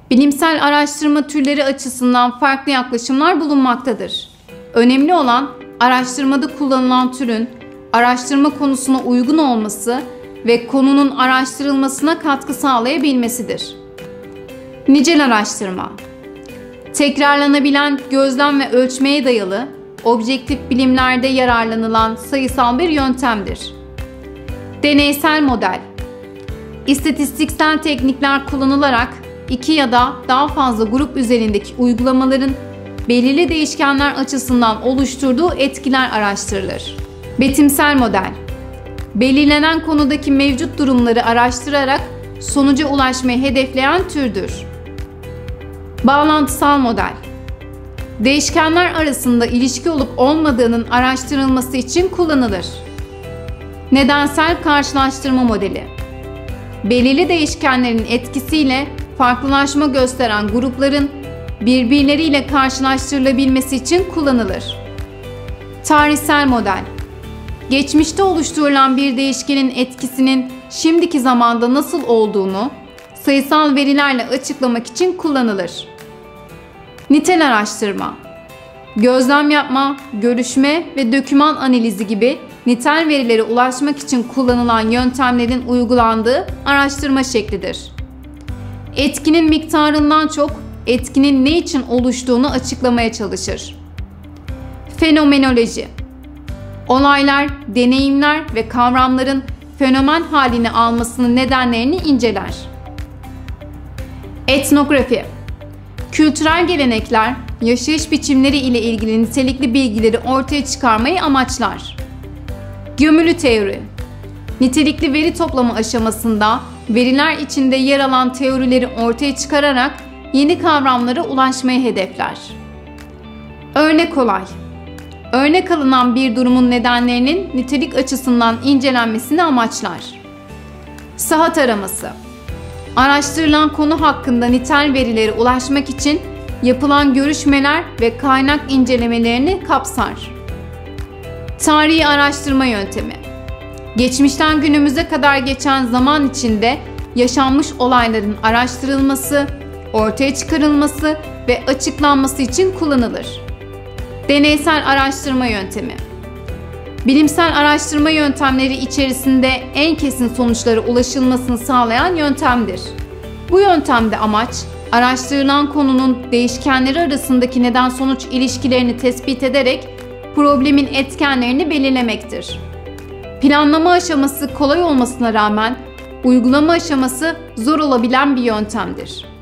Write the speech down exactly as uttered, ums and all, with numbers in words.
Bilimsel araştırma türleri açısından farklı yaklaşımlar bulunmaktadır. Önemli olan araştırmada kullanılan türün araştırma konusuna uygun olması ve konunun araştırılmasına katkı sağlayabilmesidir. Nicel araştırma, tekrarlanabilen gözlem ve ölçmeye dayalı, objektif bilimlerde yararlanılan sayısal bir yöntemdir. Deneysel model, istatistiksel teknikler kullanılarak iki ya da daha fazla grup üzerindeki uygulamaların belirli değişkenler açısından oluşturduğu etkiler araştırılır. Betimsel model, belirlenen konudaki mevcut durumları araştırarak sonuca ulaşmayı hedefleyen türdür. Bağlantısal model, değişkenler arasında ilişki olup olmadığının araştırılması için kullanılır. Nedensel karşılaştırma modeli, belirli değişkenlerin etkisiyle farklılaşma gösteren grupların birbirleriyle karşılaştırılabilmesi için kullanılır. Tarihsel model, geçmişte oluşturulan bir değişkenin etkisinin şimdiki zamanda nasıl olduğunu sayısal verilerle açıklamak için kullanılır. Nitel araştırma, gözlem yapma, görüşme ve doküman analizi gibi nitel verilere ulaşmak için kullanılan yöntemlerin uygulandığı araştırma şeklidir. Etkinin miktarından çok etkinin ne için oluştuğunu açıklamaya çalışır. Fenomenoloji, olaylar, deneyimler ve kavramların fenomen halini almasının nedenlerini inceler. Etnografi, kültürel gelenekler, yaşayış biçimleri ile ilgili nitelikli bilgileri ortaya çıkarmayı amaçlar. Gömülü teori, nitelikli veri toplama aşamasında veriler içinde yer alan teorileri ortaya çıkararak yeni kavramlara ulaşmayı hedefler. Örnek olay, örnek alınan bir durumun nedenlerinin nitelik açısından incelenmesini amaçlar. Saha taraması, araştırılan konu hakkında nitel verilere ulaşmak için yapılan görüşmeler ve kaynak incelemelerini kapsar. Tarihi araştırma yöntemi, geçmişten günümüze kadar geçen zaman içinde yaşanmış olayların araştırılması, ortaya çıkarılması ve açıklanması için kullanılır. Deneysel araştırma yöntemi, bilimsel araştırma yöntemleri içerisinde en kesin sonuçlara ulaşılmasını sağlayan yöntemdir. Bu yöntemde amaç, araştırılan konunun değişkenleri arasındaki neden-sonuç ilişkilerini tespit ederek problemin etkenlerini belirlemektir. Planlama aşaması kolay olmasına rağmen uygulama aşaması zor olabilen bir yöntemdir.